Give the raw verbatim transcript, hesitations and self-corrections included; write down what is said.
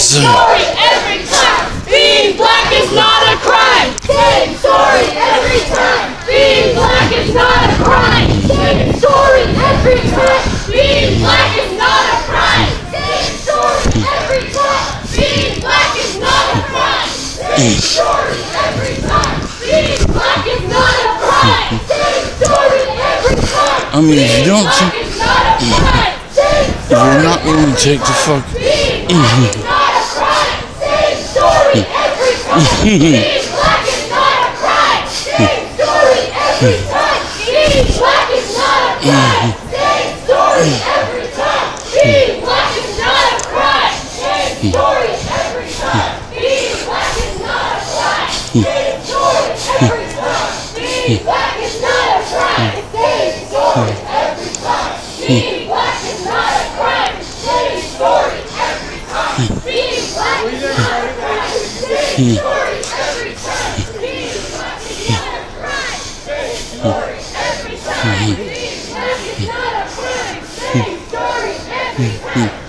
story every time. Being black is not a crime. Same story every time. Being black is not a crime. Same story every time. Being black is not a crime. Same story every time. Being black is not a crime. Same story every time. Being black is not a crime. Same story every time. I mean, if you don't take, if you're not going to take the fuck. Being black is not a crime. Same story every time. Being black is not a crime. Same story every time. Being black is not a crime. Same story every time. Being black is not a crime. Same story every time. Being black is not a crime. Same story every time. Being black is not a crime. Same story every time. Being black is not a crime. Same story every time. Being black is not a crime. Same story every time. Being black is not a crime. Same story every time. Being black is not a crime. Same story every time.